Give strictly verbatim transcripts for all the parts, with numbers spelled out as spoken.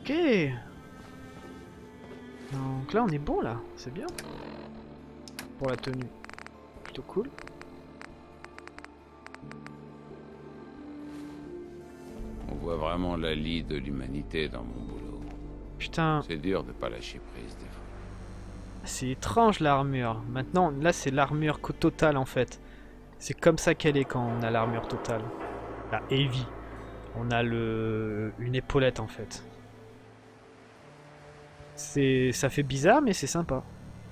Ok. Donc là on est bon là, c'est bien. Pour la tenue. Plutôt cool. On voit vraiment la lie de l'humanité dans mon boulot. Putain, C'est dur de pas lâcher prise des fois. c'est étrange l'armure. Maintenant, là c'est l'armure co- totale en fait. C'est comme ça qu'elle est quand on a l'armure totale. La heavy. On a le une épaulette en fait. C'est ça fait bizarre mais c'est sympa.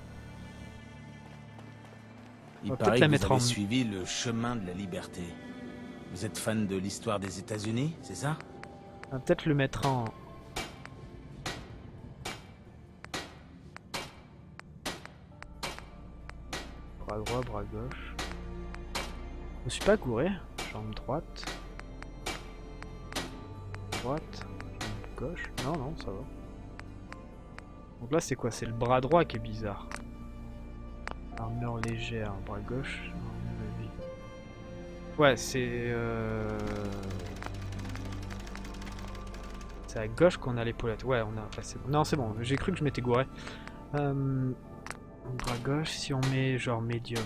Il On va paraît peut-être la que mettre vous avez en- suivi le chemin de la liberté. Vous êtes fan de l'histoire des États-Unis, c'est ça? On va peut-être le mettre en... Bras droit, bras gauche. Je me suis pas gouré. Jambe droite. Droite. Jambe gauche. Non, non, ça va. Donc là, c'est quoi? C'est le bras droit qui est bizarre. Armure légère, bras gauche. armure heavy. Ouais, c'est... Euh... C'est à gauche qu'on a l'épaulette. Ouais, on a... Enfin, c'est bon. Non, c'est bon. J'ai cru que je m'étais gouré. Euh... Bras gauche, si on met genre médium.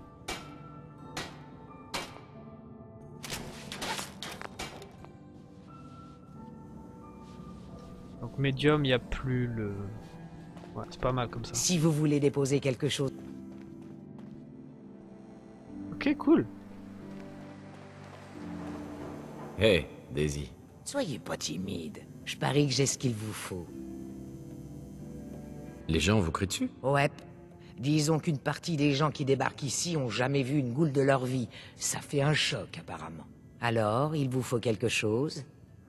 Donc médium, il n'y a plus le... Ouais, c'est pas mal comme ça. Si vous voulez déposer quelque chose... Ok, cool. Hey, Daisy. Soyez pas timide. Je parie que j'ai ce qu'il vous faut. Les gens vous crient dessus? Ouais. Disons qu'une partie des gens qui débarquent ici ont jamais vu une goule de leur vie. Ça fait un choc, apparemment. Alors, il vous faut quelque chose?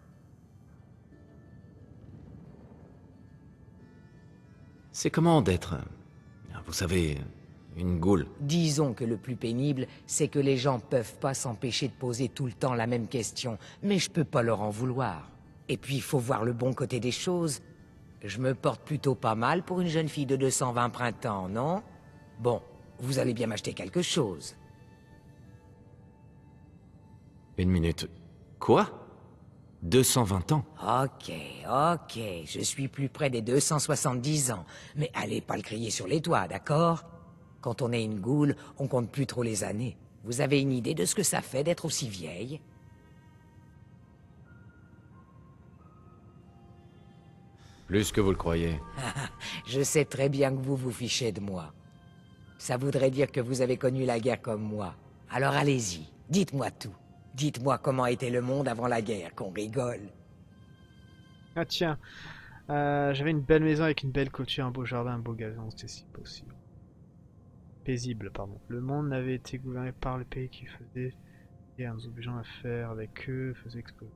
C'est comment d'être... Vous savez, une goule. Disons que le plus pénible, c'est que les gens peuvent pas s'empêcher de poser tout le temps la même question, mais je peux pas leur en vouloir. Et puis, il faut voir le bon côté des choses. Je me porte plutôt pas mal pour une jeune fille de deux cent vingt printemps, non? Bon, vous allez bien m'acheter quelque chose. Une minute. Quoi? deux cent vingt ans? Ok, ok, je suis plus près des deux cent soixante-dix ans, mais allez pas le crier sur les toits, d'accord? Quand on est une goule, on compte plus trop les années. Vous avez une idée de ce que ça fait d'être aussi vieille? Plus que vous le croyez. Je sais très bien que vous vous fichez de moi. Ça voudrait dire que vous avez connu la guerre comme moi. Alors allez-y, dites-moi tout. Dites-moi comment était le monde avant la guerre, qu'on rigole. Ah tiens, euh, j'avais une belle maison avec une belle clôture, un beau jardin, un beau gazon, c'était si possible. Paisible, pardon. Le monde n'avait été gouverné par le pays qui faisait et en nous obligeant à faire avec eux, faisait exploser.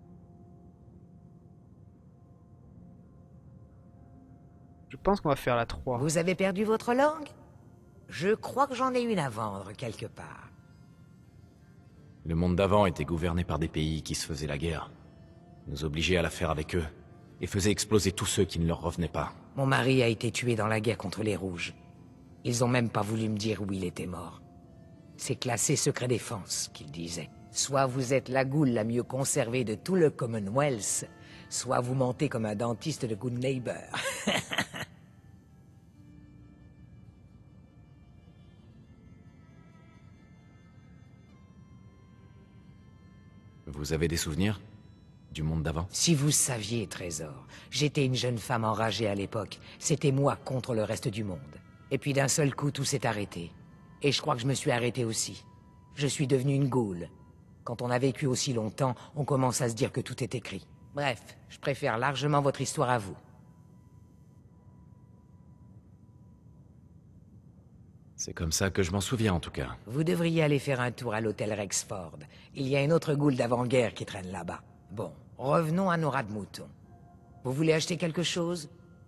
Je pense qu'on va faire la trois. Vous avez perdu votre langue? Je crois que j'en ai une à vendre quelque part. Le monde d'avant était gouverné par des pays qui se faisaient la guerre. Nous obligeaient à la faire avec eux, et faisaient exploser tous ceux qui ne leur revenaient pas. Mon mari a été tué dans la guerre contre les Rouges. Ils ont même pas voulu me dire où il était mort. C'est classé secret défense, qu'ils disaient. Soit vous êtes la goule la mieux conservée de tout le Commonwealth, soit vous mentez comme un dentiste de Good Neighbor. Vous avez des souvenirs? Du monde d'avant? Si vous saviez, Trésor, j'étais une jeune femme enragée à l'époque. C'était moi contre le reste du monde. Et puis d'un seul coup, tout s'est arrêté. Et je crois que je me suis arrêté aussi. Je suis devenue une goule. Quand on a vécu aussi longtemps, on commence à se dire que tout est écrit. Bref, je préfère largement votre histoire à vous. C'est comme ça que je m'en souviens en tout cas. Vous devriez aller faire un tour à l'hôtel Rexford. Il y a une autre goule d'avant-guerre qui traîne là-bas. Bon, revenons à nos rats de mouton. Vous voulez acheter quelque chose?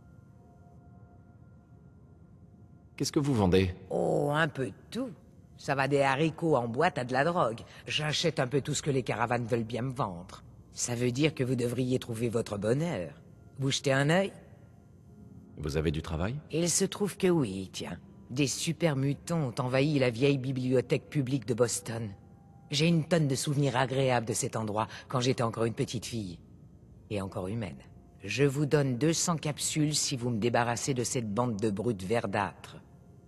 Qu'est-ce que vous vendez? Oh, un peu de tout. Ça va des haricots en boîte à de la drogue. J'achète un peu tout ce que les caravanes veulent bien me vendre. Ça veut dire que vous devriez trouver votre bonheur. Vous jetez un œil? Vous avez du travail? Il se trouve que oui, tiens. Des super mutants ont envahi la vieille bibliothèque publique de Boston. J'ai une tonne de souvenirs agréables de cet endroit quand j'étais encore une petite fille. Et encore humaine. Je vous donne deux cents capsules si vous me débarrassez de cette bande de brutes verdâtres.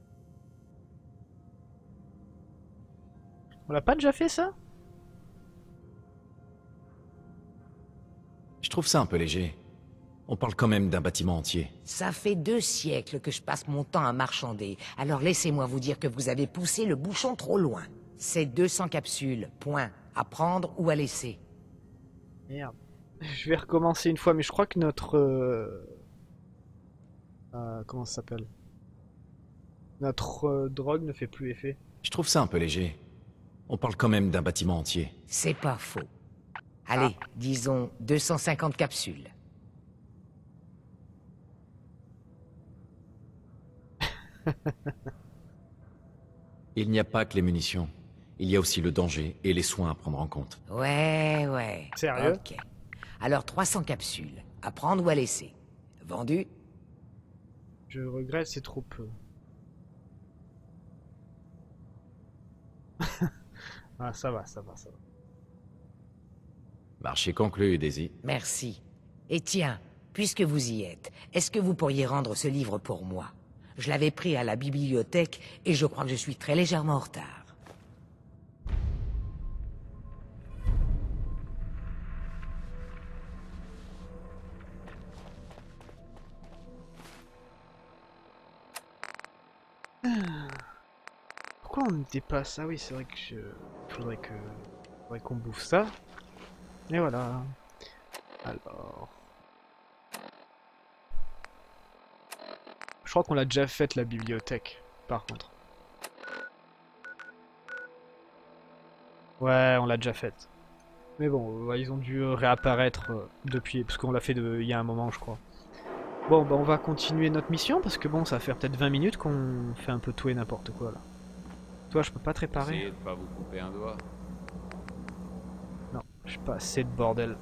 On l'a pas déjà fait ça? Je trouve ça un peu léger. On parle quand même d'un bâtiment entier. Ça fait deux siècles que je passe mon temps à marchander, alors laissez-moi vous dire que vous avez poussé le bouchon trop loin. C'est deux cents capsules, point. À prendre ou à laisser. Merde. Je vais recommencer une fois, mais je crois que notre... Euh... euh, comment ça s'appelle? Notre euh, drogue ne fait plus effet. Je trouve ça un peu léger. On parle quand même d'un bâtiment entier. C'est pas faux. Allez, ah. disons deux cent cinquante capsules. Il n'y a pas que les munitions. Il y a aussi le danger et les soins à prendre en compte. Ouais, ouais. Sérieux? Ok. Alors trois cents capsules. À prendre ou à laisser. Vendu? Je regrette, c'est trop peu. Ah, ça va, ça va, ça va. Marché conclu, Daisy. Merci. Et tiens, puisque vous y êtes, est-ce que vous pourriez rendre ce livre pour moi? Je l'avais pris à la bibliothèque et je crois que je suis très légèrement en retard. Pourquoi on me dépasse? Ah oui, c'est vrai que je... Faudrait que... Faudrait qu'on bouffe ça. Et voilà. Alors... Je crois qu'on l'a déjà faite, la bibliothèque, par contre. Ouais, on l'a déjà faite. Mais bon, ils ont dû réapparaître depuis, parce qu'on l'a fait de... il y a un moment, je crois. Bon, bah on va continuer notre mission, parce que bon, ça va faire peut-être vingt minutes qu'on fait un peu tout et n'importe quoi, là. Toi, je peux pas te réparer? Essayez de pas vous couper un doigt. Non, j'ai pas assez de bordel.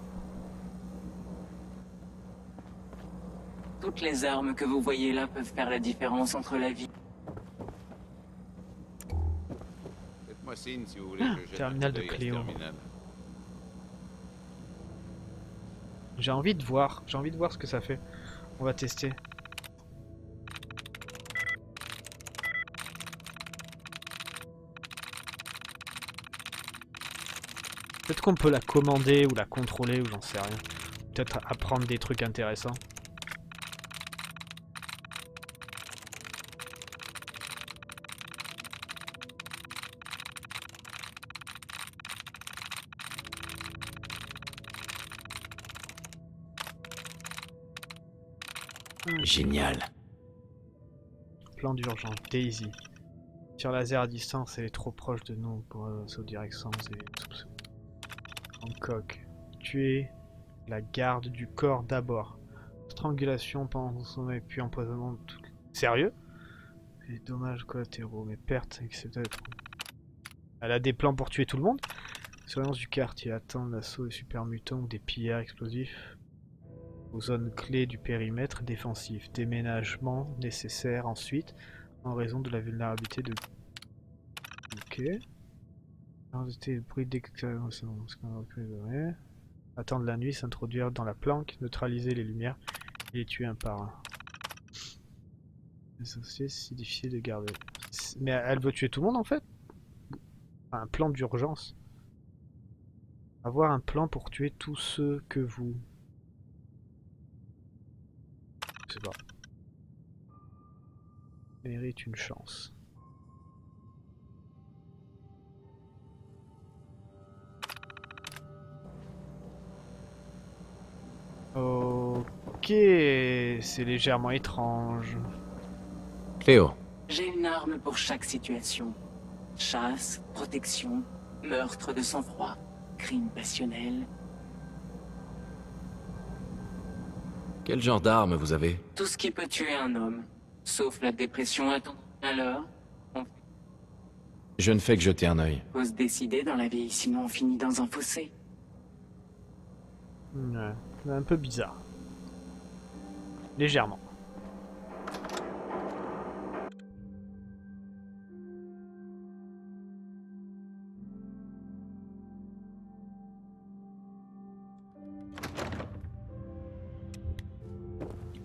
Toutes les armes que vous voyez là peuvent faire la différence entre la vie. Faites-moi signe si vous voulez que je jette Terminal un coup de d'œil à ce Cléo. terminal. J'ai envie de voir, j'ai envie de voir ce que ça fait. On va tester. Peut-être qu'on peut la commander ou la contrôler ou j'en sais rien. Peut-être apprendre des trucs intéressants. Génial. Plan d'urgence, Daisy. Tir laser à distance, elle est trop proche de nous pour un saut direct sans soupçon. Hancock. Tuer la garde du corps d'abord. Strangulation pendant son sommeil, puis empoisonnement de tout. Sérieux? Les dommages collatéraux, mes pertes, et cetera. Elle a des plans pour tuer tout le monde? Surveillance du quartier, attendre l'assaut des super mutants ou des pillards explosifs. Aux zones clés du périmètre défensif. Déménagement nécessaire ensuite en raison de la vulnérabilité de... Ok. Le bruit d'exclamation. Attendre la nuit, s'introduire dans la planque, neutraliser les lumières et les tuer un par un. C'est si difficile de garder. Mais elle veut tuer tout le monde en fait? Un plan d'urgence. Avoir un plan pour tuer tous ceux que vous... Je sais pas. Mérite une chance. Ok, c'est légèrement étrange. Cléo. J'ai une arme pour chaque situation. Chasse, protection, meurtre de sang-froid, crime passionnel. Quel genre d'arme vous avez? Tout ce qui peut tuer un homme. Sauf la dépression attendue. Alors, on Je ne fais que jeter un œil. faut se décider dans la vie, sinon on finit dans un fossé. Ouais, c'est un peu bizarre. Légèrement.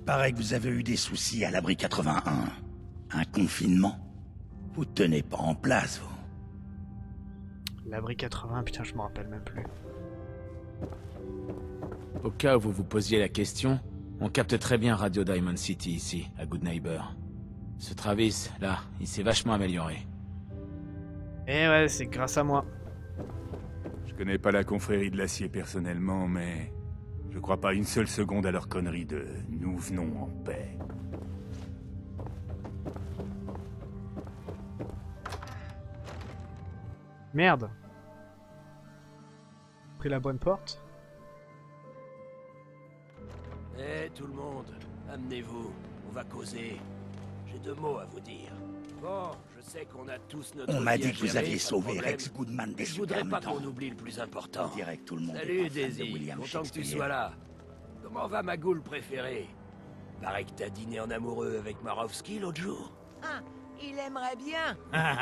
paraît que vous avez eu des soucis à l'abri quatre-vingt-un. Un confinement. Vous tenez pas en place, vous. L'abri quatre-vingts, putain, je me rappelle même plus. Au cas où vous vous posiez la question, on capte très bien Radio Diamond City ici, à Good Neighbor. Ce Travis, là, il s'est vachement amélioré. Et ouais, c'est grâce à moi. Je connais pas la confrérie de l'acier personnellement, mais je crois pas une seule seconde à leur connerie de « nous venons en paix ». Merde. Pris la bonne porte. Eh tout le monde, amenez-vous, on va causer. J'ai deux mots à vous dire. Bon, je sais qu'on a tous notre On m'a vie à dit que vous gérer, aviez pas de sauvé problème. Rex Goodman des Je voudrais pas super qu'on mutants. oublie le plus important. On dirait que tout le monde est Salut pas fan de Daisy, William content que tu Shakespeare. sois là. Comment va ma goule préférée? Paraît que t'as dîné en amoureux avec Marowski l'autre jour. Ah, il aimerait bien.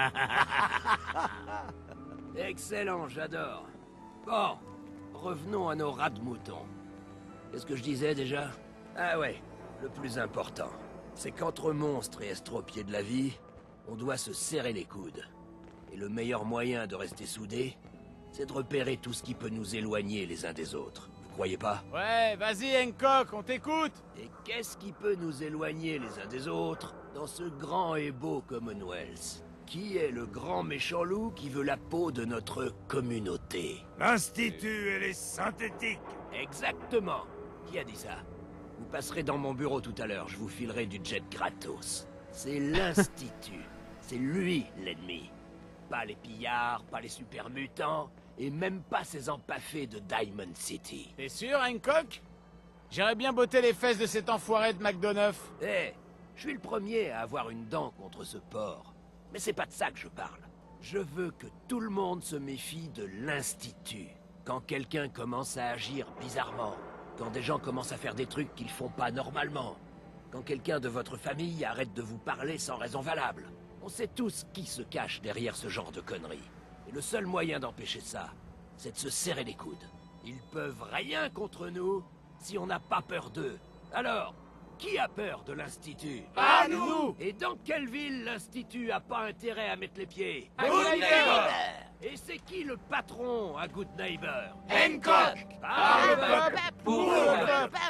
Excellent, j'adore. Bon, revenons à nos rats de moutons. Qu'est-ce que je disais déjà? Ah ouais, le plus important, c'est qu'entre monstres et estropiés de la vie, on doit se serrer les coudes. Et le meilleur moyen de rester soudés, c'est de repérer tout ce qui peut nous éloigner les uns des autres. Vous croyez pas? Ouais, vas-y Hancock, on t'écoute. Et qu'est-ce qui peut nous éloigner les uns des autres dans ce grand et beau Commonwealth? Qui est le grand méchant loup qui veut la peau de notre communauté? L'Institut et les synthétiques. Exactement. Qui a dit ça? Vous passerez dans mon bureau tout à l'heure, je vous filerai du jet gratos. C'est l'Institut. C'est lui l'ennemi. Pas les pillards, pas les super mutants, et même pas ces empaffés de Diamond City. T'es sûr, Hancock? J'irais bien botter les fesses de cet enfoiré de McDonough. Eh, je suis le premier à avoir une dent contre ce porc. Mais c'est pas de ça que je parle. Je veux que tout le monde se méfie de l'Institut. Quand quelqu'un commence à agir bizarrement, quand des gens commencent à faire des trucs qu'ils font pas normalement, quand quelqu'un de votre famille arrête de vous parler sans raison valable. On sait tous qui se cache derrière ce genre de conneries. Et le seul moyen d'empêcher ça, c'est de se serrer les coudes. Ils peuvent rien contre nous si on n'a pas peur d'eux. Alors, qui a peur de l'Institut? Pas nous. Et dans quelle ville l'Institut a pas intérêt à mettre les pieds? À Good Neighbor. Et c'est qui le patron à Good Neighbor? Hancock. Par le peuple, pour le peuple.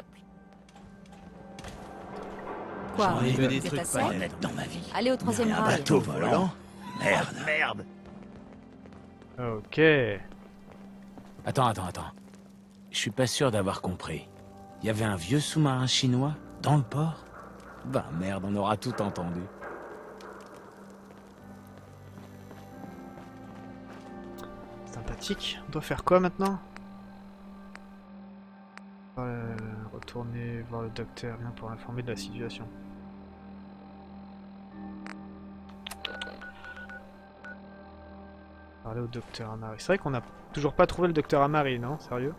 Quoi? J'en ai vu des trucs pas honnêtes dans ma vie. Allez au troisième Mais un rail. bateau volant? Merde. Merde. Ok. Attends, attends, attends. Je suis pas sûr d'avoir compris. Il y avait un vieux sous-marin chinois dans le port? Ben merde, on aura tout entendu. Sympathique. On doit faire quoi maintenant? euh, Retourner voir le docteur, bien pour l'informer de la situation. Parler au docteur Amari. C'est vrai qu'on n'a toujours pas trouvé le docteur Amari, non? Sérieux?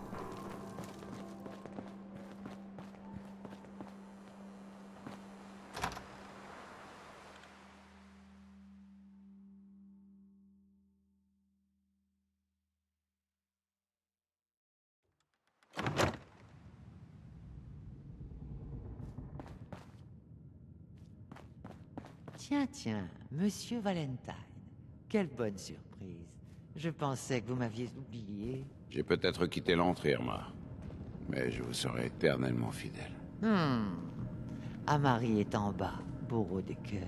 Tiens, tiens, Monsieur Valentine. Quelle bonne surprise. Je pensais que vous m'aviez oublié. J'ai peut-être quitté l'entrée, Irma. Mais je vous serai éternellement fidèle. Hmm. Amari est en bas, bourreau des cœurs.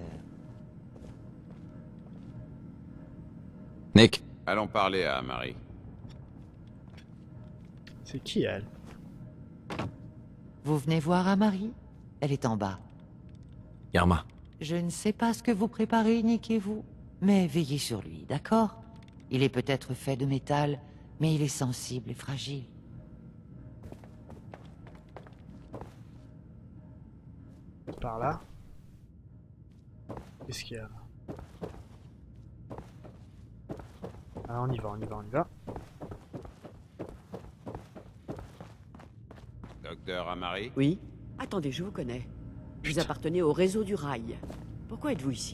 Nick, Allons parler à Marie. C'est qui elle? Vous venez voir Amari? Elle est en bas. Irma. Je ne sais pas ce que vous préparez, Nick et vous, mais veillez sur lui, d'accord? Il est peut-être fait de métal, mais il est sensible et fragile. Par là. Qu'est-ce qu'il y a là? Ah, on y va, on y va, on y va. Docteur Amari? Oui? Attendez, je vous connais. Vous appartenez au réseau du rail. Pourquoi êtes-vous ici?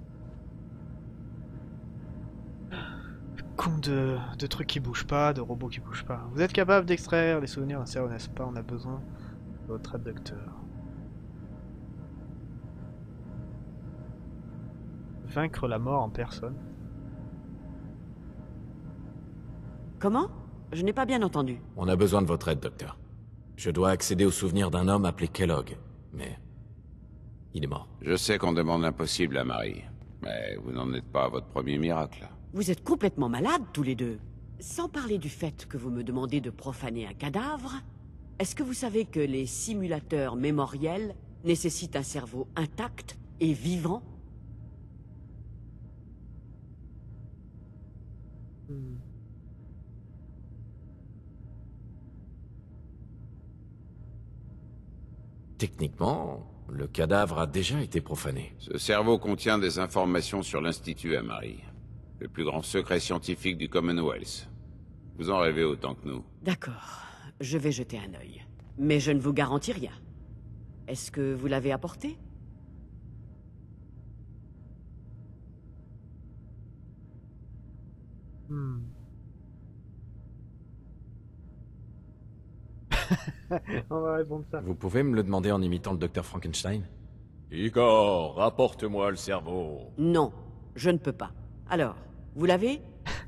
Con de, de trucs qui bougent pas, de robots qui bougent pas. Vous êtes capable d'extraire les souvenirs d'un cerveau, n'est-ce pas? On a besoin de votre aide, docteur. Vaincre la mort en personne. Comment? Je n'ai pas bien entendu. On a besoin de votre aide, docteur. Je dois accéder au souvenir d'un homme appelé Kellogg, mais... il est mort. Je sais qu'on demande l'impossible à Marie, mais vous n'en êtes pas à votre premier miracle. Vous êtes complètement malades, tous les deux. Sans parler du fait que vous me demandez de profaner un cadavre, est-ce que vous savez que les simulateurs mémoriels nécessitent un cerveau intact et vivant? Hmm. Techniquement, le cadavre a déjà été profané. Ce cerveau contient des informations sur l'Institut à Marie, le plus grand secret scientifique du Commonwealth. Vous en rêvez autant que nous. D'accord, je vais jeter un œil. Mais je ne vous garantis rien. Est-ce que vous l'avez apporté? Hmm. On va répondre ça. Vous pouvez me le demander en imitant le docteur Frankenstein? Igor, rapporte-moi le cerveau. Non, je ne peux pas. Alors, vous l'avez?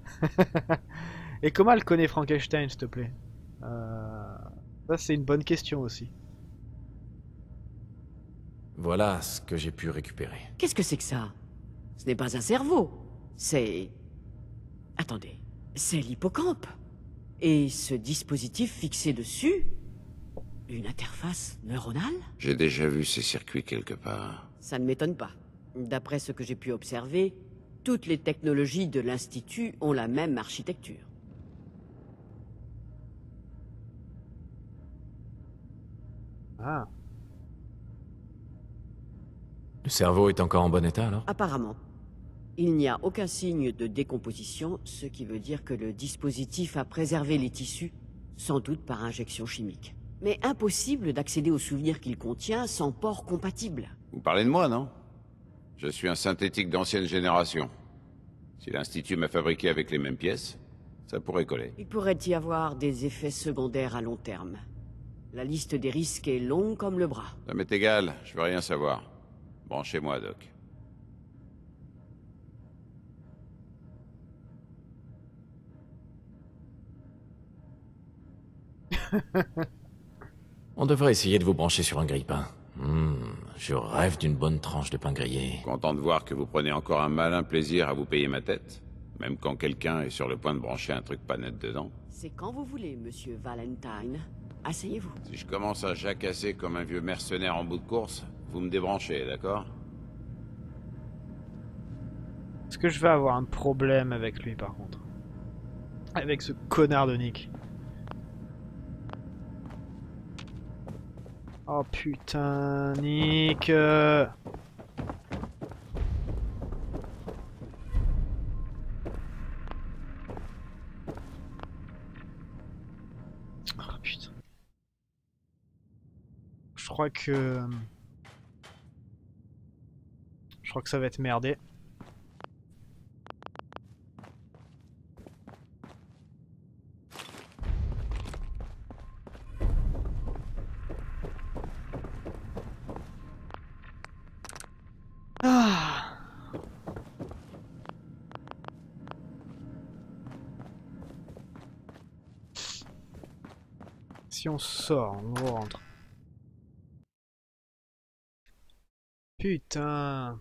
Et comment elle connaît Frankenstein, s'il te plaît? euh... Ça, c'est une bonne question aussi. Voilà ce que j'ai pu récupérer. Qu'est-ce que c'est que ça? Ce n'est pas un cerveau. C'est... Attendez, c'est l'hippocampe. Et ce dispositif fixé dessus? Une interface neuronale? J'ai déjà vu ces circuits quelque part. Ça ne m'étonne pas. D'après ce que j'ai pu observer, toutes les technologies de l'Institut ont la même architecture. Ah. Le cerveau est encore en bon état, alors? Apparemment. Il n'y a aucun signe de décomposition, ce qui veut dire que le dispositif a préservé les tissus, sans doute par injection chimique. Mais impossible d'accéder aux souvenirs qu'il contient sans port compatible. Vous parlez de moi, non? Je suis un synthétique d'ancienne génération. Si l'Institut m'a fabriqué avec les mêmes pièces, ça pourrait coller. Il pourrait y avoir des effets secondaires à long terme. La liste des risques est longue comme le bras. Ça m'est égal, je veux rien savoir. Branchez-moi, Doc. On devrait essayer de vous brancher sur un grille-pain. Hmm, je rêve d'une bonne tranche de pain grillé. Content de voir que vous prenez encore un malin plaisir à vous payer ma tête. Même quand quelqu'un est sur le point de brancher un truc pas net dedans. C'est quand vous voulez, monsieur Valentine. Asseyez-vous. Si je commence à jacasser comme un vieux mercenaire en bout de course, vous me débranchez, d'accord? Est-ce que je vais avoir un problème avec lui, par contre? Avec ce connard de Nick. Oh putain, Nick. euh. Oh putain. Je crois que... Je crois que ça va être merdé. Ah. Si on sort, on rentre. Putain.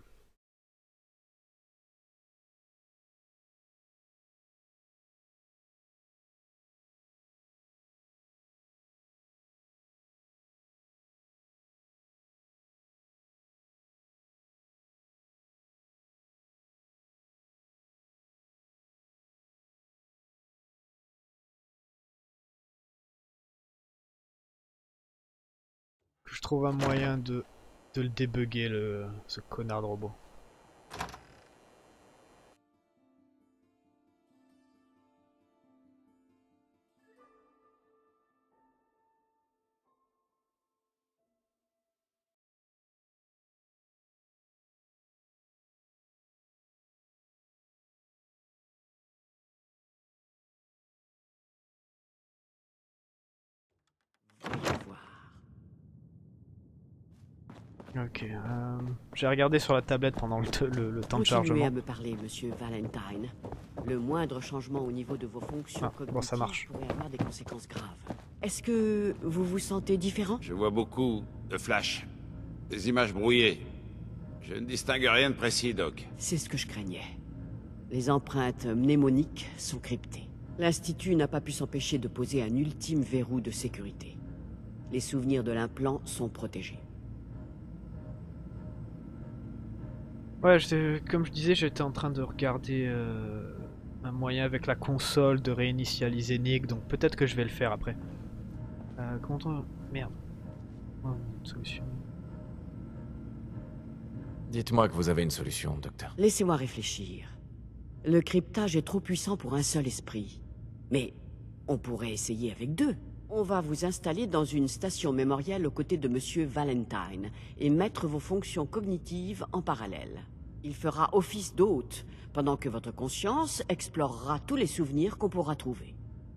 Que je trouve un moyen de, de le débugger, le, ce connard de robot. Voyons voir. Ok, euh, j'ai regardé sur la tablette pendant le, le, le temps de Continuez chargement. à me parler, monsieur Valentine. Le moindre changement au niveau de vos fonctions Ah, cognitives bon, ça marche. pourrait avoir des conséquences graves. Est-ce que vous vous sentez différent? Je vois beaucoup de flashs, des images brouillées. Je ne distingue rien de précis, Doc. C'est ce que je craignais. Les empreintes mnémoniques sont cryptées. L'Institut n'a pas pu s'empêcher de poser un ultime verrou de sécurité. Les souvenirs de l'implant sont protégés. Ouais, j'étais- comme je disais, j'étais en train de regarder euh, un moyen avec la console de réinitialiser Nick, donc peut-être que je vais le faire après. Euh, comment on... Merde. Oh, une solution. Dites-moi que vous avez une solution, docteur. Laissez-moi réfléchir. Le cryptage est trop puissant pour un seul esprit. Mais on pourrait essayer avec deux. On va vous installer dans une station mémorielle aux côtés de monsieur Valentine et mettre vos fonctions cognitives en parallèle. Il fera office d'hôte, pendant que votre conscience explorera tous les souvenirs qu'on pourra trouver.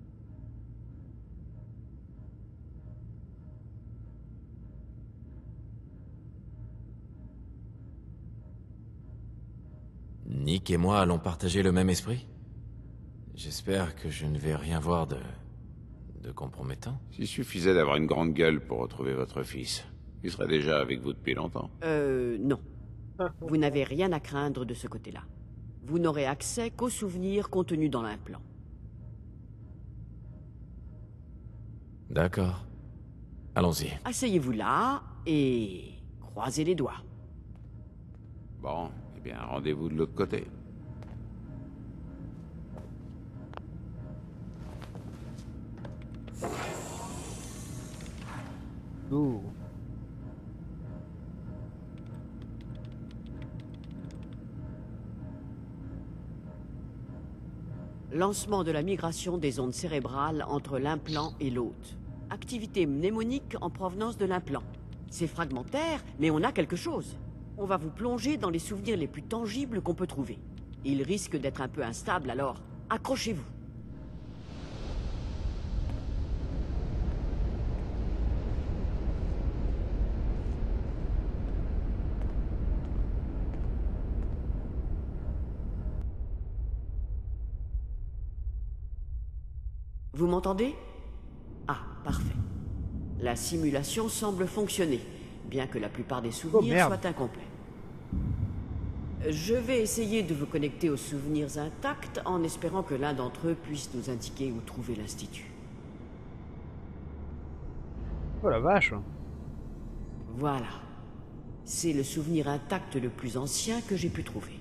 Nick et moi allons partager le même esprit? J'espère que je ne vais rien voir de... de compromettant. S'il suffisait d'avoir une grande gueule pour retrouver votre fils, il serait déjà avec vous depuis longtemps. Euh, non. Vous n'avez rien à craindre de ce côté-là. Vous n'aurez accès qu'aux souvenirs contenus dans l'implant. D'accord. Allons-y. Asseyez-vous là et croisez les doigts. Bon, eh bien, rendez-vous de l'autre côté. Ouh. Lancement de la migration des ondes cérébrales entre l'implant et l'hôte. Activité mnémonique en provenance de l'implant. C'est fragmentaire, mais on a quelque chose. On va vous plonger dans les souvenirs les plus tangibles qu'on peut trouver. Il risque d'être un peu instable, alors accrochez-vous. Vous m'entendez? Ah, parfait. La simulation semble fonctionner, bien que la plupart des souvenirs merde. soient incomplets. Je vais essayer de vous connecter aux souvenirs intacts en espérant que l'un d'entre eux puisse nous indiquer où trouver l'Institut. Oh la vache. Voilà. C'est le souvenir intact le plus ancien que j'ai pu trouver.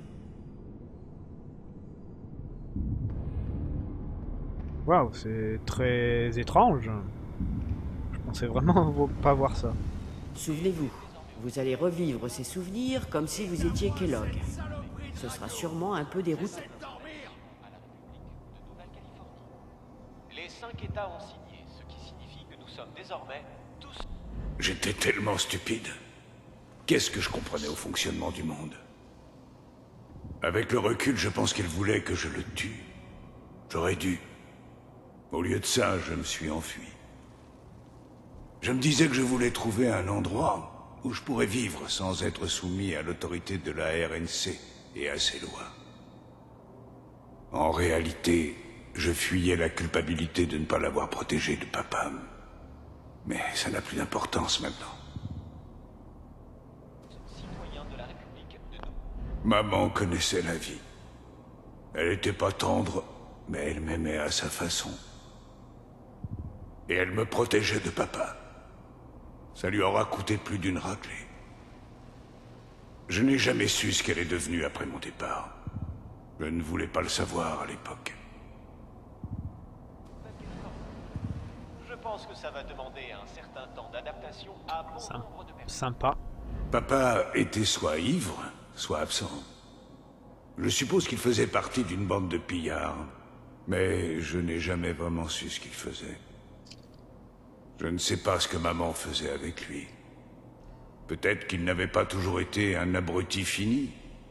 Waouh, c'est très étrange. Je pensais vraiment pas voir ça. Souvenez-vous, vous allez revivre ces souvenirs comme si vous étiez Kellogg. Ce sera sûrement un peu déroutant. Les cinq États ont signé, ce qui signifie que nous sommes désormais tous... J'étais tellement stupide. Qu'est-ce que je comprenais au fonctionnement du monde? Avec le recul, je pense qu'il voulait que je le tue. J'aurais dû. Au lieu de ça, je me suis enfui. Je me disais que je voulais trouver un endroit où je pourrais vivre sans être soumis à l'autorité de la R N C et à ses lois. En réalité, je fuyais la culpabilité de ne pas l'avoir protégé de papa. Mais ça n'a plus d'importance maintenant. Maman connaissait la vie. Elle n'était pas tendre, mais elle m'aimait à sa façon. Et elle me protégeait de papa. Ça lui aura coûté plus d'une raclée. Je n'ai jamais su ce qu'elle est devenue après mon départ. Je ne voulais pas le savoir à l'époque. Je pense que ça va demander un certain temps d'adaptation à bon Sympa. nombre de personnes. Sympa. Papa était soit ivre, soit absent. Je suppose qu'il faisait partie d'une bande de pillards, mais je n'ai jamais vraiment su ce qu'il faisait. Je ne sais pas ce que maman faisait avec lui. Peut-être qu'il n'avait pas toujours été un abruti fini.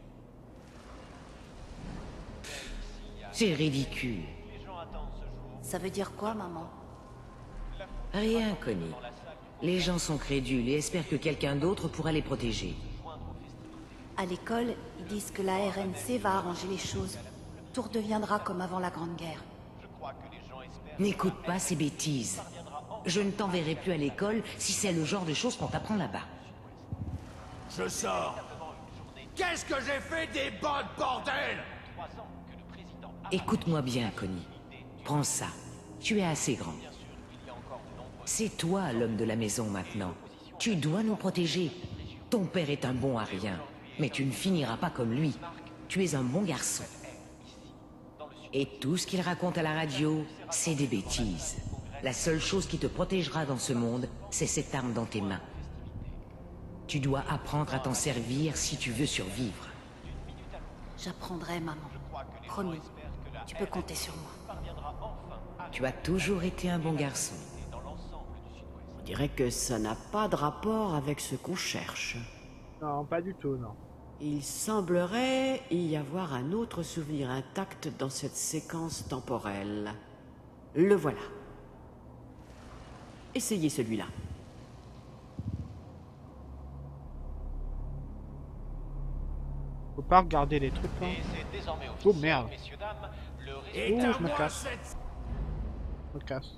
C'est ridicule. Ça veut dire quoi, maman? Rien, Connie. Les gens sont crédules et espèrent que quelqu'un d'autre pourra les protéger. À l'école, ils disent que la R N C va arranger les choses. Tout redeviendra comme avant la Grande Guerre. N'écoute pas ces bêtises. Je ne t'enverrai plus à l'école si c'est le genre de choses qu'on t'apprend là-bas. Je sors. Qu'est-ce que j'ai fait des bottes, bordel? Écoute-moi bien, Connie. Prends ça. Tu es assez grand. C'est toi l'homme de la maison maintenant. Tu dois nous protéger. Ton père est un bon à rien, mais tu ne finiras pas comme lui. Tu es un bon garçon. Et tout ce qu'il raconte à la radio, c'est des bêtises. La seule chose qui te protégera dans ce monde, c'est cette arme dans tes mains. Tu dois apprendre à t'en servir si tu veux survivre. J'apprendrai, maman. Promis. Tu peux compter sur moi. Tu as toujours été un bon garçon. On dirait que ça n'a pas de rapport avec ce qu'on cherche. Non, pas du tout, non. Il semblerait y avoir un autre souvenir intact dans cette séquence temporelle. Le voilà. Essayez celui-là. Faut pas regarder les trucs là. Oh merde. Oh, je me casse. Je me casse.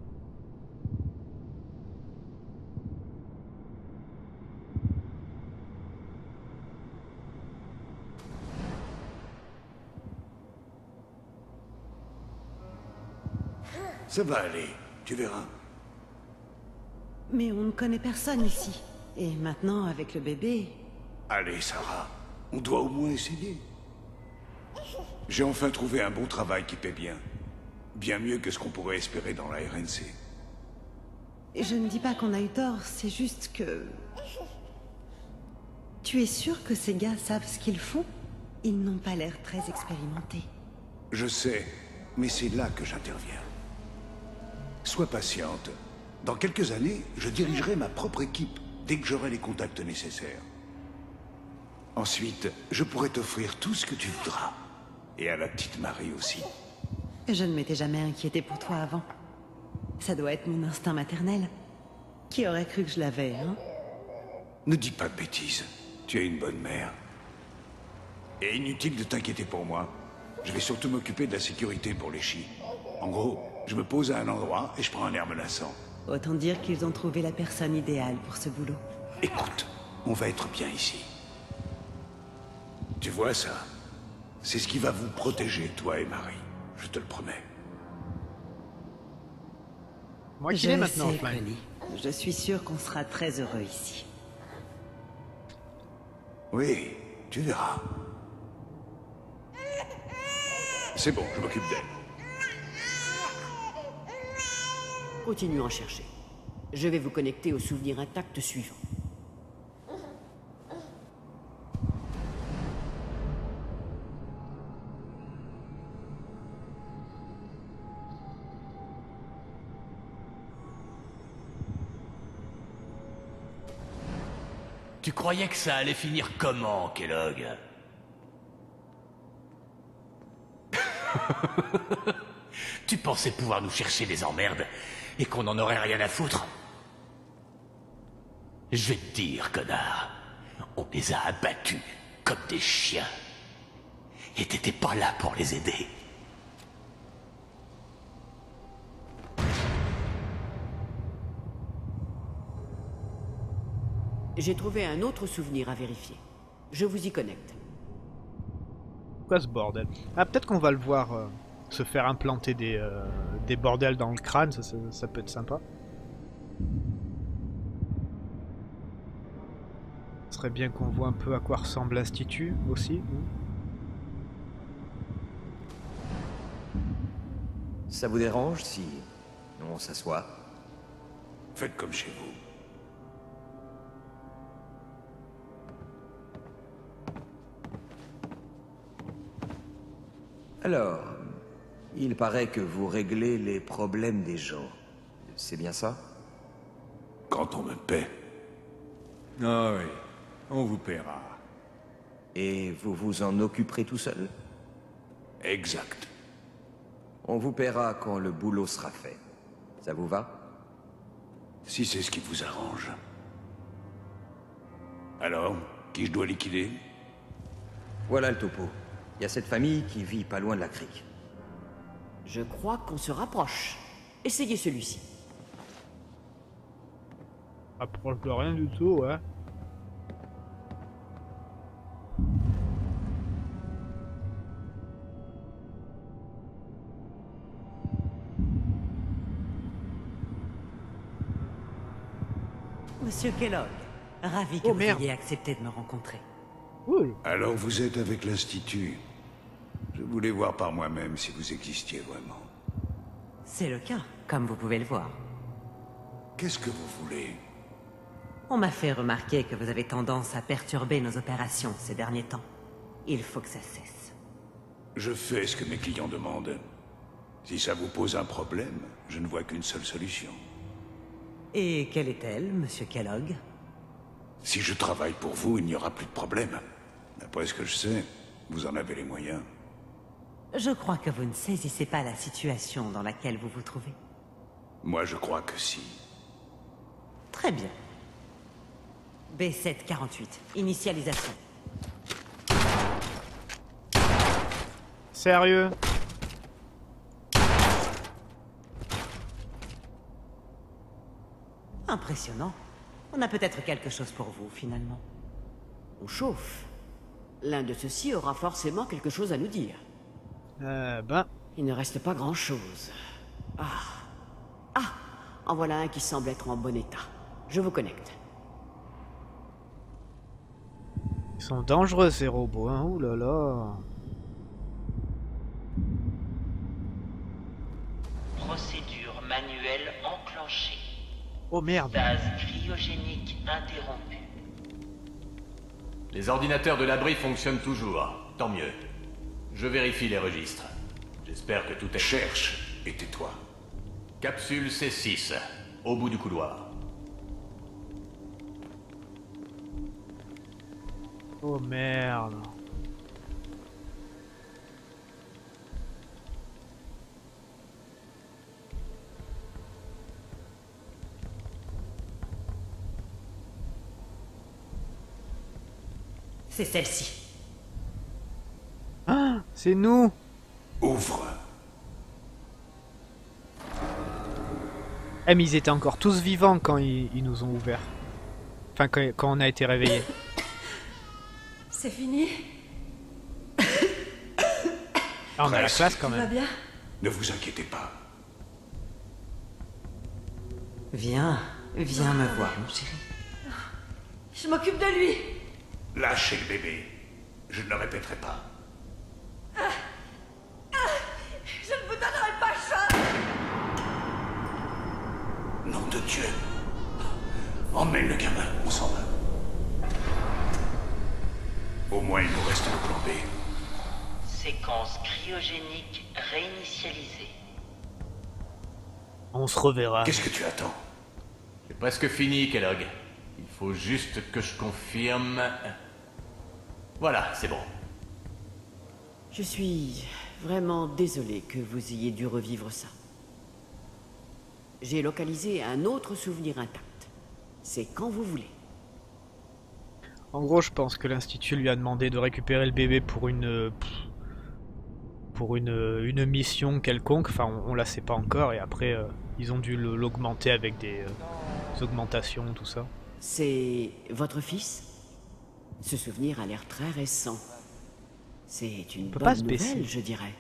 Ça va aller, tu verras. Mais on ne connaît personne ici. Et maintenant, avec le bébé... Allez, Sarah, on doit au moins essayer. J'ai enfin trouvé un bon travail qui paie bien. Bien mieux que ce qu'on pourrait espérer dans la R N C. Je ne dis pas qu'on a eu tort, c'est juste que... Tu es sûr que ces gars savent ce qu'ils font? Ils n'ont pas l'air très expérimentés. Je sais, mais c'est là que j'interviens. Sois patiente. Dans quelques années, je dirigerai ma propre équipe, dès que j'aurai les contacts nécessaires. Ensuite, je pourrai t'offrir tout ce que tu voudras. Et à la petite Marie aussi. Je ne m'étais jamais inquiétée pour toi avant. Ça doit être mon instinct maternel. Qui aurait cru que je l'avais, hein? Ne dis pas de bêtises. Tu es une bonne mère. Et inutile de t'inquiéter pour moi. Je vais surtout m'occuper de la sécurité pour les chis. En gros, je me pose à un endroit et je prends un air menaçant. Autant dire qu'ils ont trouvé la personne idéale pour ce boulot. Écoute, on va être bien ici. Tu vois ça? C'est ce qui va vous protéger, toi et Marie. Je te le promets. Moi qui Je l'ai maintenant, sais, Connie. Je suis sûr qu'on sera très heureux ici. Oui, tu verras. C'est bon, je m'occupe d'elle. Continuons à chercher. Je vais vous connecter au souvenir intact suivant. Tu croyais que ça allait finir comment, Kellogg? Tu pensais pouvoir nous chercher des emmerdes et qu'on n'en aurait rien à foutre? Je vais te dire, connard, on les a abattus comme des chiens. Et t'étais pas là pour les aider. J'ai trouvé un autre souvenir à vérifier. Je vous y connecte. Quoi ce bordel? Ah, peut-être qu'on va le voir euh, se faire implanter des, euh, des bordels dans le crâne, ça, ça, ça peut être sympa. Ce serait bien qu'on voit un peu à quoi ressemble l'Institut aussi. Ça vous dérange si on s'assoit? Faites comme chez vous. Alors, il paraît que vous réglez les problèmes des gens. C'est bien ça? Quand on me paie. Ah oui, on vous paiera. Et vous vous en occuperez tout seul? Exact. On vous paiera quand le boulot sera fait. Ça vous va? Si c'est ce qui vous arrange. Alors, qui je dois liquider? Voilà le topo. Il y a cette famille qui vit pas loin de la crique. Je crois qu'on se rapproche. Essayez celui-ci. Approche de rien du tout, ouais. Monsieur Kellogg, ravi que Oh, vous merde. ayez accepté de me rencontrer. Cool. Alors vous êtes avec l'Institut. Je voulais voir par moi-même si vous existiez vraiment. C'est le cas, comme vous pouvez le voir. Qu'est-ce que vous voulez? On m'a fait remarquer que vous avez tendance à perturber nos opérations ces derniers temps. Il faut que ça cesse. Je fais ce que mes clients demandent. Si ça vous pose un problème, je ne vois qu'une seule solution. Et quelle est-elle, monsieur Kellogg? Si je travaille pour vous, il n'y aura plus de problème. D'après ce que je sais, vous en avez les moyens. Je crois que vous ne saisissez pas la situation dans laquelle vous vous trouvez. Moi, je crois que si. Très bien. B sept quarante-huit, initialisation. Sérieux? Impressionnant. On a peut-être quelque chose pour vous, finalement. On chauffe. L'un de ceux-ci aura forcément quelque chose à nous dire. Euh, ben... Il ne reste pas grand-chose. Ah. Ah. En voilà un qui semble être en bon état. Je vous connecte. Ils sont dangereux ces robots, hein. Ouh là là. Procédure manuelle enclenchée. Oh merde. Phase cryogénique interrompue. Les ordinateurs de l'abri fonctionnent toujours. Tant mieux. Je vérifie les registres. J'espère que tout est... Cherche et tais-toi. Capsule C six, au bout du couloir. Oh merde. C'est celle-ci. Ah, c'est nous. Ouvre. Eh mais ils étaient encore tous vivants quand ils, ils nous ont ouvert. Enfin quand, quand on a été réveillés. C'est fini? Ah, on a la classe quand Tout va même. bien? Ne vous inquiétez pas. Viens, viens me voir, mon chéri. Je m'occupe de lui. Lâchez le bébé. Je ne le répéterai pas. Je ne vous donnerai pas ça. Nom de Dieu. Emmène le gamin, on s'en va. Au moins, il nous reste le plan B. Séquence cryogénique réinitialisée. On se reverra. Qu'est-ce que tu attends? C'est presque fini, Kellogg. Il faut juste que je confirme... Voilà, c'est bon. Je suis vraiment désolé que vous ayez dû revivre ça. J'ai localisé un autre souvenir intact. C'est quand vous voulez. En gros, je pense que l'Institut lui a demandé de récupérer le bébé pour une... pour une, une mission quelconque. Enfin, on, on la sait pas encore. Et après, euh, ils ont dû l'augmenter avec des, euh, des augmentations, tout ça. C'est votre fils? Ce souvenir a l'air très récent. C'est une peut pas se bonne baisser. nouvelle, je dirais.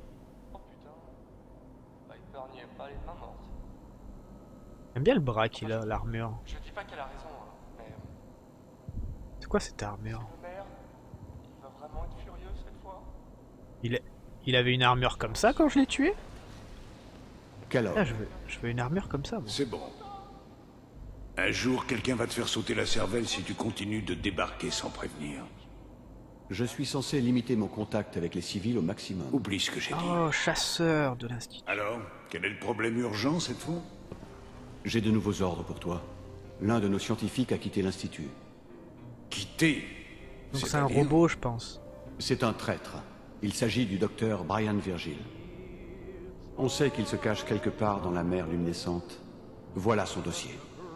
J'aime bien le bras qu'il a, l'armure. Je dis pas qu'elle a raison, hein, mais C'est quoi cette armure? le maire, il va vraiment être furieux cette fois. il, est... il avait une armure comme ça quand je l'ai tué? Kellogg. Ah, je veux, je veux une armure comme ça, moi. C'est bon. Un jour, quelqu'un va te faire sauter la cervelle si tu continues de débarquer sans prévenir. Je suis censé limiter mon contact avec les civils au maximum. Oublie ce que j'ai dit. Oh, chasseur de l'Institut. Alors, quel est le problème urgent cette fois? J'ai de nouveaux ordres pour toi. L'un de nos scientifiques a quitté l'Institut. Quitté? Donc c'est un robot, je pense. C'est un traître. Il s'agit du docteur Brian Virgil. On sait qu'il se cache quelque part dans la mer luminescente. Voilà son dossier.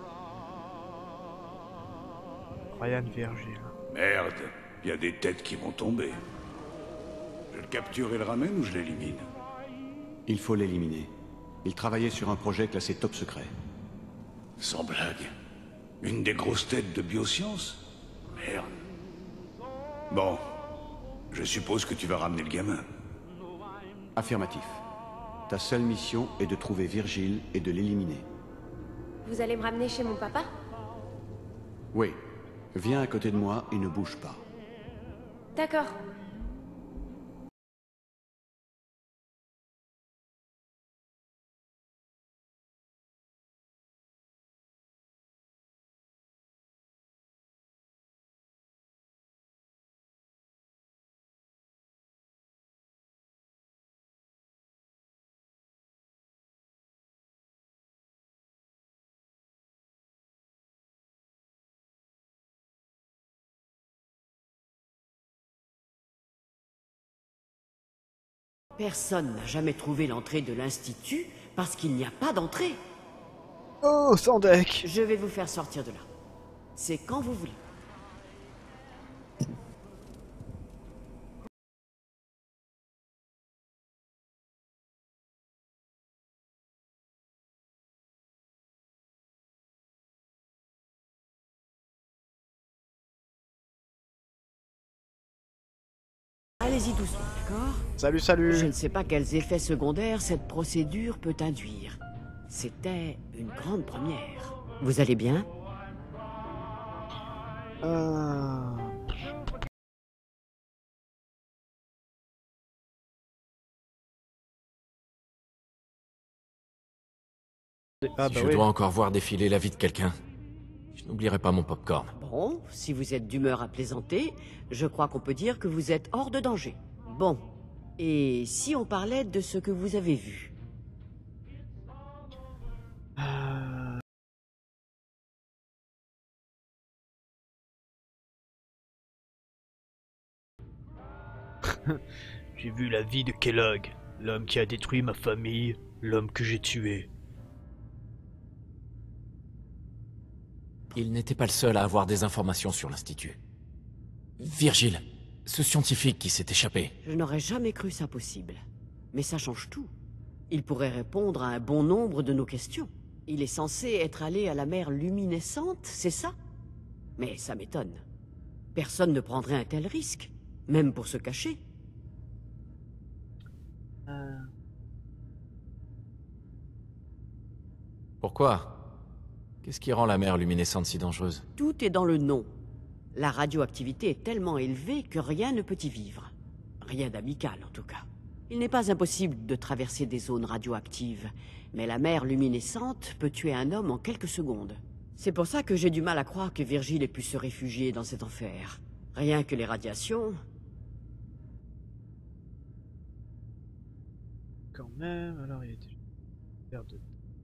Brian Virgile. Merde, il y a des têtes qui vont tomber. Je le capture et le ramène ou je l'élimine? Il faut l'éliminer. Il travaillait sur un projet classé top secret. Sans blague. Une des grosses têtes de biosciences? Merde. Bon. Je suppose que tu vas ramener le gamin. Affirmatif. Ta seule mission est de trouver Virgile et de l'éliminer. Vous allez me ramener chez mon papa? Oui. Viens à côté de moi et ne bouge pas. D'accord. Personne n'a jamais trouvé l'entrée de l'Institut parce qu'il n'y a pas d'entrée. Oh, Sandek! Je vais vous faire sortir de là. C'est quand vous voulez. Allez-y doucement, d'accord? Salut, salut! Je ne sais pas quels effets secondaires cette procédure peut induire. C'était une grande première. Vous allez bien? Euh... Ah, si bah je oui. dois encore voir défiler la vie de quelqu'un, je n'oublierai pas mon popcorn. Bon, si vous êtes d'humeur à plaisanter, je crois qu'on peut dire que vous êtes hors de danger. Bon, et si on parlait de ce que vous avez vu? Euh... J'ai vu la vie de Kellogg, l'homme qui a détruit ma famille, l'homme que j'ai tué. Il n'était pas le seul à avoir des informations sur l'Institut. Virgile, ce scientifique qui s'est échappé. Je n'aurais jamais cru ça possible. Mais ça change tout. Il pourrait répondre à un bon nombre de nos questions. Il est censé être allé à la mer luminescente, c'est ça? Mais ça m'étonne. Personne ne prendrait un tel risque, même pour se cacher. Euh... Pourquoi? Qu'est-ce qui rend la mer luminescente si dangereuse? Tout est dans le nom. La radioactivité est tellement élevée que rien ne peut y vivre. Rien d'amical, en tout cas. Il n'est pas impossible de traverser des zones radioactives, mais la mer luminescente peut tuer un homme en quelques secondes. C'est pour ça que j'ai du mal à croire que Virgile ait pu se réfugier dans cet enfer. Rien que les radiations... Quand même, alors il était... de...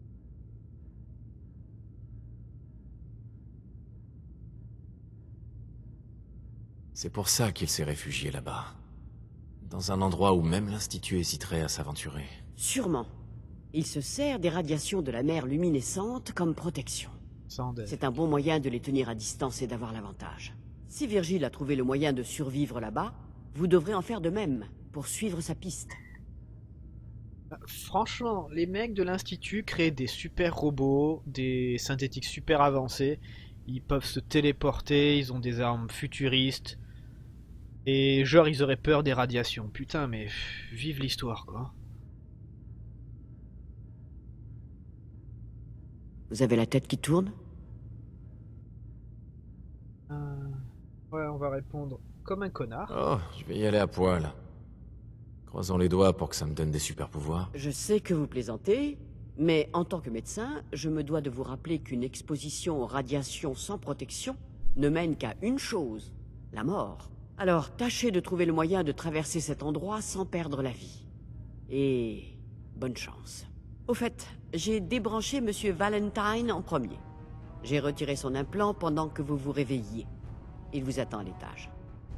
C'est pour ça qu'il s'est réfugié là-bas. Dans un endroit où même l'Institut hésiterait à s'aventurer. Sûrement. Il se sert des radiations de la mer luminescente comme protection. C'est un bon moyen de les tenir à distance et d'avoir l'avantage. Si Virgile a trouvé le moyen de survivre là-bas, vous devrez en faire de même, pour suivre sa piste. Franchement, les mecs de l'Institut créent des super robots, des synthétiques super avancés. Ils peuvent se téléporter, ils ont des armes futuristes. Et genre, ils auraient peur des radiations. Putain, mais pff, vive l'histoire, quoi. Vous avez la tête qui tourne? euh... Ouais, on va répondre comme un connard. Oh, je vais y aller à poil. Croisons les doigts pour que ça me donne des super pouvoirs. Je sais que vous plaisantez, mais en tant que médecin, je me dois de vous rappeler qu'une exposition aux radiations sans protection ne mène qu'à une chose, la mort. Alors, tâchez de trouver le moyen de traverser cet endroit sans perdre la vie. Et... bonne chance. Au fait, j'ai débranché Monsieur Valentine en premier. J'ai retiré son implant pendant que vous vous réveilliez. Il vous attend à l'étage.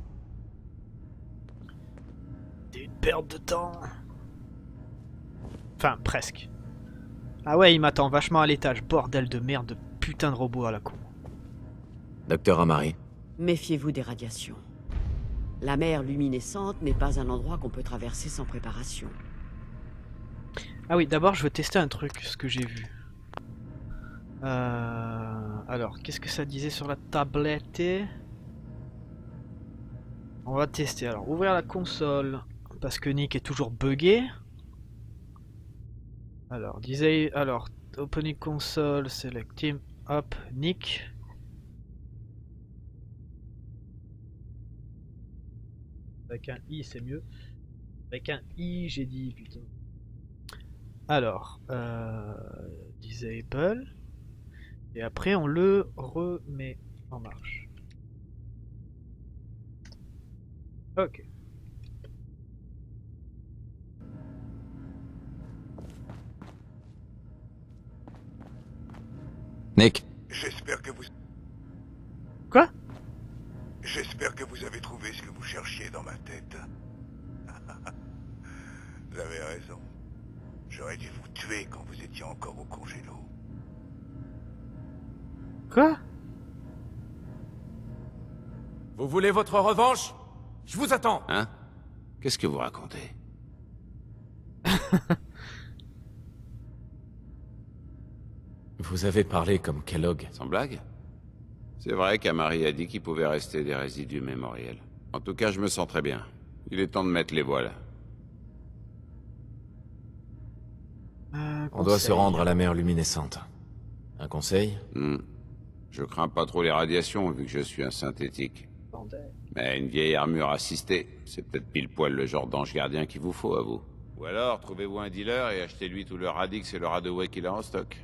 C'est une perte de temps. Enfin, presque. Ah ouais, il m'attend vachement à l'étage. Bordel de merde, de putain de robot à la con. Docteur Amari. Méfiez-vous des radiations. La mer luminescente n'est pas un endroit qu'on peut traverser sans préparation. Ah oui, d'abord je veux tester un truc, ce que j'ai vu. Euh... Alors, qu'est-ce que ça disait sur la tablette? On va tester. Alors, ouvrir la console, parce que Nick est toujours buggé. Alors, disait... Alors, opening console, select team, hop, Nick. Avec un I, c'est mieux. Avec un I, j'ai dit, putain. Alors, euh, disable. Et après, on le remet en marche. Ok. Nick. J'espère que vous... Quoi? J'espère que vous avez trouvé ce que vous cherchiez dans ma tête. Vous avez raison. J'aurais dû vous tuer quand vous étiez encore au congélo. Quoi? Vous voulez votre revanche? Je vous attends. Hein? Qu'est-ce que vous racontez? Vous avez parlé comme Kellogg. Sans blague? C'est vrai qu'Amari a dit qu'il pouvait rester des résidus mémoriels. En tout cas, je me sens très bien. Il est temps de mettre les voiles. Euh, On doit se rendre à la mer luminescente. Un conseil? hmm. Je crains pas trop les radiations, vu que je suis un synthétique. Mais une vieille armure assistée, c'est peut-être pile poil le genre d'ange gardien qu'il vous faut, à vous. Ou alors, trouvez-vous un dealer et achetez-lui tout le Radix et le Radaway qu'il a en stock.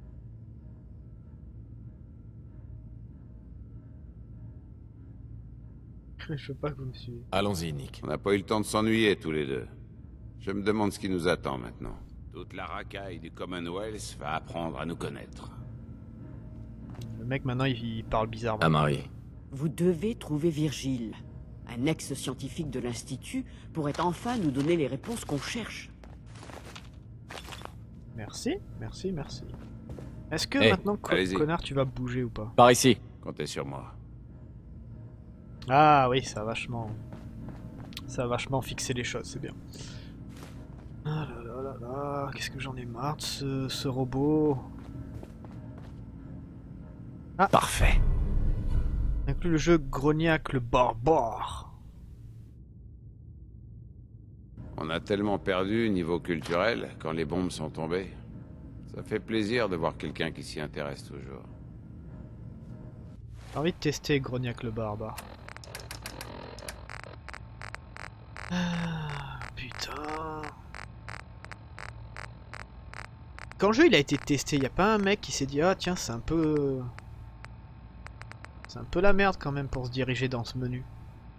Je veux pas que vous me suivez. Allons-y, Nick. On n'a pas eu le temps de s'ennuyer, tous les deux. Je me demande ce qui nous attend maintenant. Toute la racaille du Commonwealth va apprendre à nous connaître. Le mec, maintenant, il, il parle bizarrement. Amari. Vous devez trouver Virgile. Un ex-scientifique de l'Institut pourrait enfin nous donner les réponses qu'on cherche. Merci, merci, merci. Est-ce que Hey, maintenant, co allez-y. connard, tu vas bouger ou pas? Par ici. Comptez sur moi. Ah oui, ça a vachement... Ça a vachement fixé les choses, c'est bien. Ah là là là là, qu'est-ce que j'en ai marre de ce, ce robot. Ah. Parfait. Inclut le jeu Grognac le barbare. On a tellement perdu niveau culturel quand les bombes sont tombées. Ça fait plaisir de voir quelqu'un qui s'y intéresse toujours. J'ai envie de tester Grognac le barbare. Ah, putain. Quand le jeu il a été testé, y a pas un mec qui s'est dit ah tiens c'est un peu... C'est un peu la merde quand même pour se diriger dans ce menu.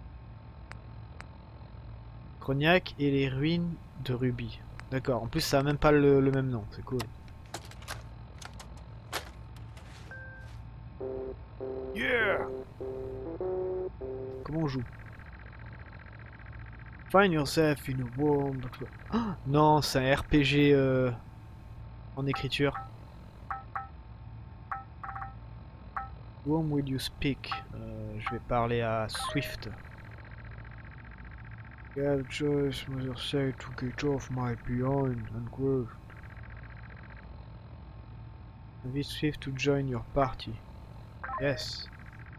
Grognac et les ruines de Ruby. D'accord, en plus ça a même pas le, le même nom, c'est cool. Yeah. Comment on joue? Find yourself in a world... Oh, non, c'est un R P G euh, en écriture. Whom will you speak? euh, Je vais parler à Swift. Have choice mother say to get off my behind and growth. Invite Swift to join your party. Yes.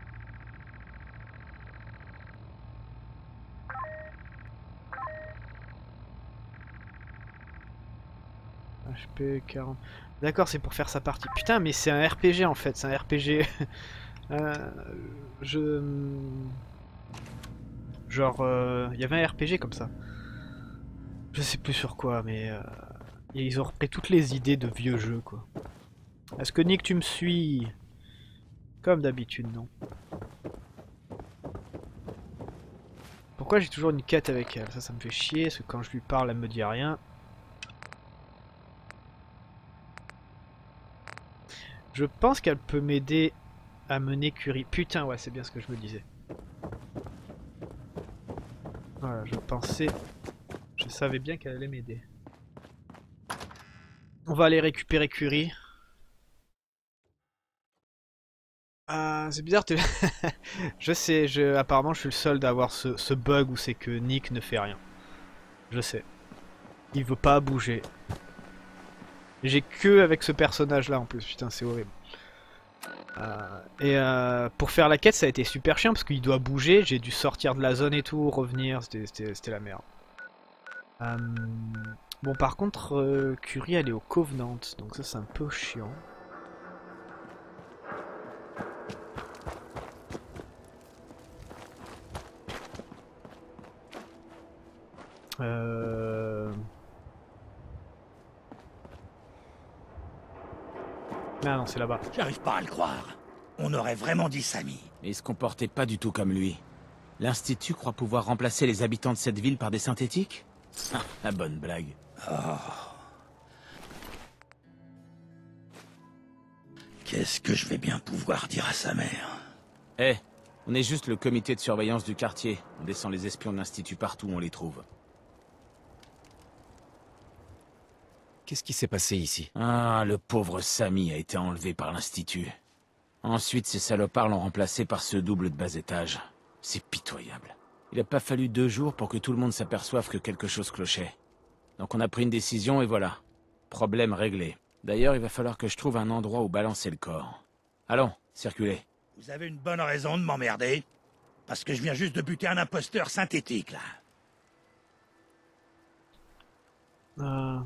H P quarante. D'accord, c'est pour faire sa partie. Putain, mais c'est un R P G en fait, c'est un R P G. euh, je. Genre, il euh, y avait un R P G comme ça. Je sais plus sur quoi, mais euh, ils ont repris toutes les idées de vieux jeux quoi. Est-ce que Nick, tu me suis? Comme d'habitude, non. Pourquoi j'ai toujours une quête avec elle? Ça, ça me fait chier, parce que quand je lui parle, elle me dit rien. Je pense qu'elle peut m'aider à mener Curie. Putain, ouais, c'est bien ce que je me disais. Voilà, je pensais... Je savais bien qu'elle allait m'aider. On va aller récupérer Curie. Euh, c'est bizarre, t'es- je sais, je... apparemment je suis le seul d'avoir ce, ce bug où c'est que Nick ne fait rien. Je sais. Il veut pas bouger. J'ai que avec ce personnage là en plus, putain c'est horrible. Euh, et euh, pour faire la quête ça a été super chiant parce qu'il doit bouger, j'ai dû sortir de la zone et tout, revenir, c'était la merde. Euh, bon par contre, euh, Curie elle est au Covenant, donc ça c'est un peu chiant. Euh... Ah non, c'est là-bas. J'arrive pas à le croire. On aurait vraiment dit Samy. Mais il se comportait pas du tout comme lui. L'Institut croit pouvoir remplacer les habitants de cette ville par des synthétiques? Ah, la bonne blague. Oh. Qu'est-ce que je vais bien pouvoir dire à sa mère? Eh, on est juste le comité de surveillance du quartier. On descend les espions de l'Institut partout où on les trouve. Qu'est-ce qui s'est passé ici? Ah, le pauvre Samy a été enlevé par l'Institut. Ensuite, ces salopards l'ont remplacé par ce double de bas étage. C'est pitoyable. Il a pas fallu deux jours pour que tout le monde s'aperçoive que quelque chose clochait. Donc on a pris une décision et voilà. Problème réglé. D'ailleurs, il va falloir que je trouve un endroit où balancer le corps. Allons, circulez. Vous avez une bonne raison de m'emmerder. Parce que je viens juste de buter un imposteur synthétique, là. Euh...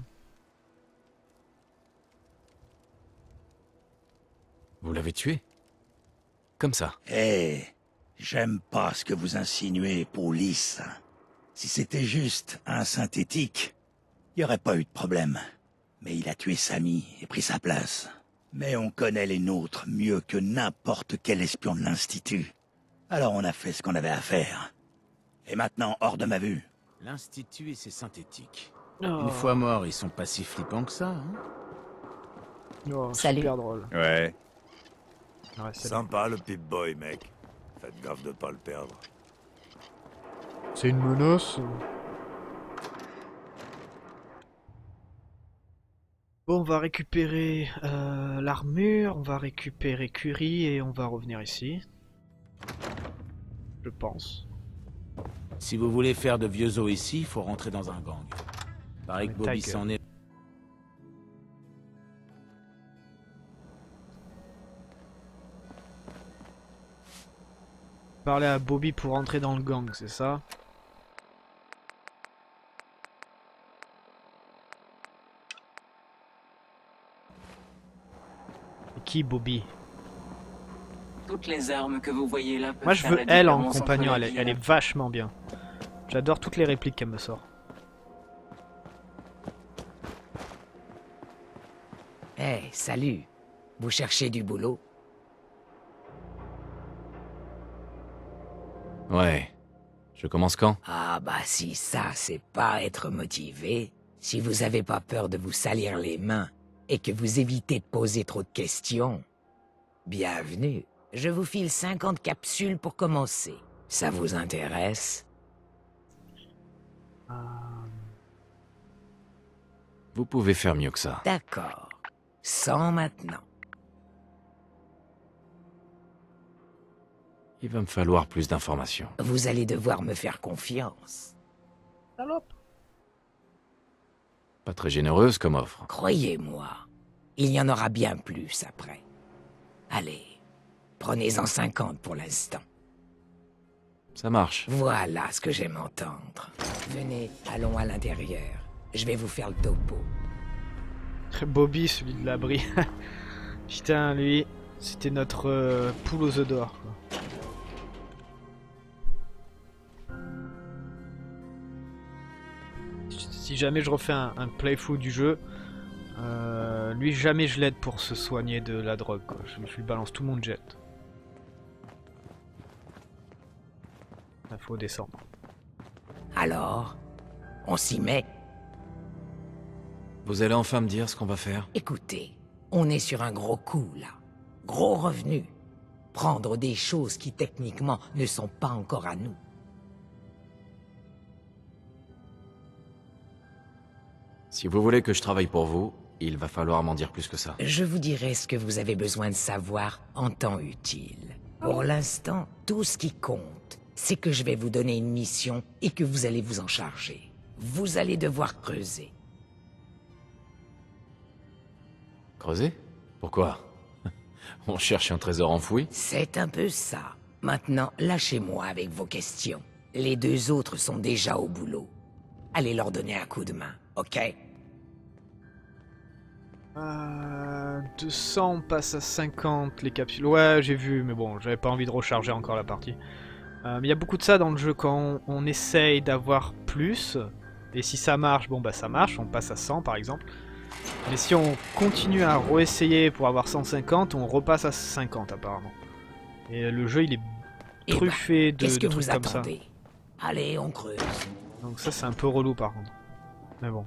Vous l'avez tué? Comme ça? Eh, j'aime pas ce que vous insinuez, police. Si c'était juste un synthétique, il n'y aurait pas eu de problème. Mais il a tué Samy et pris sa place. Mais on connaît les nôtres mieux que n'importe quel espion de l'Institut. Alors on a fait ce qu'on avait à faire. Et maintenant, hors de ma vue. L'Institut et ses synthétiques. Oh. Une fois morts, ils sont pas si flippants que ça, hein? Oh, Salut. super drôle. Ouais. Ouais, Sympa le Pip-Boy, mec. Faites gaffe de pas le perdre. C'est une menace. Bon, on va récupérer euh, l'armure, on va récupérer Curie et on va revenir ici. Je pense. Si vous voulez faire de vieux os ici, il faut rentrer dans un gang. Pareil que Bobby s'en est... Parler à Bobby pour rentrer dans le gang, c'est ça? Et qui Bobby? Toutes les armes que vous voyez là peuvent Moi je faire veux la elle en différence entre compagnon, la elle est, vie elle et est la- vachement bien. J'adore toutes les répliques qu'elle me sort. Eh, salut. Vous cherchez du boulot? Ouais. Je commence quand? Ah bah si ça, c'est pas être motivé, si vous avez pas peur de vous salir les mains et que vous évitez de poser trop de questions, bienvenue. Je vous file cinquante capsules pour commencer. Ça vous intéresse? Vous pouvez faire mieux que ça. D'accord. cent maintenant. Il va me falloir plus d'informations. Vous allez devoir me faire confiance. Salope. Pas très généreuse comme offre. Croyez-moi, il y en aura bien plus après. Allez, prenez-en cinquante pour l'instant. Ça marche. Voilà ce que j'aime entendre. Venez, allons à l'intérieur. Je vais vous faire le topo. Bobby, celui de l'abri. Putain, lui, c'était notre euh, poule aux œufs d'or. quoi. Si jamais je refais un, un playthrough du jeu, euh, lui jamais je l'aide pour se soigner de la drogue. Quoi. Je, je lui balance tout mon jet. Il faut descendre. Alors, on s'y met? Vous allez enfin me dire ce qu'on va faire? Écoutez, on est sur un gros coup, là. Gros revenu. Prendre des choses qui, techniquement, ne sont pas encore à nous. Si vous voulez que je travaille pour vous, Il va falloir m'en dire plus que ça. Je vous dirai ce que vous avez besoin de savoir en temps utile. Pour l'instant, tout ce qui compte, c'est que je vais vous donner une mission et que vous allez vous en charger. Vous allez devoir creuser. Creuser? Pourquoi? On cherche un trésor enfoui? C'est un peu ça. Maintenant, lâchez-moi avec vos questions. Les deux autres sont déjà au boulot. Allez leur donner un coup de main, ok? Euh, deux cents, on passe à cinquante les capsules. Ouais, j'ai vu, mais bon, j'avais pas envie de recharger encore la partie. Euh, mais il y a beaucoup de ça dans le jeu quand on, on essaye d'avoir plus. Et si ça marche, bon bah ça marche, on passe à cent par exemple. Mais si on continue à réessayer pour avoir cent cinquante, on repasse à cinquante apparemment. Et le jeu il est truffé de, Qu'est-ce que de trucs vous comme ça. attendez? Allez, on creuse. Donc ça c'est un peu relou par contre. Mais bon.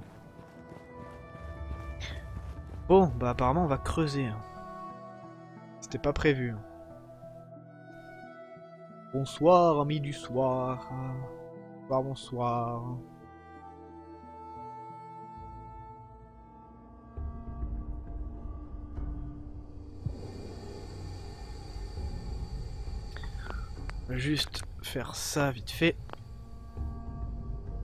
Bon, bah apparemment on va creuser. Hein. C'était pas prévu. Hein. Bonsoir amis du soir. Bonsoir, bonsoir. Juste faire ça vite fait.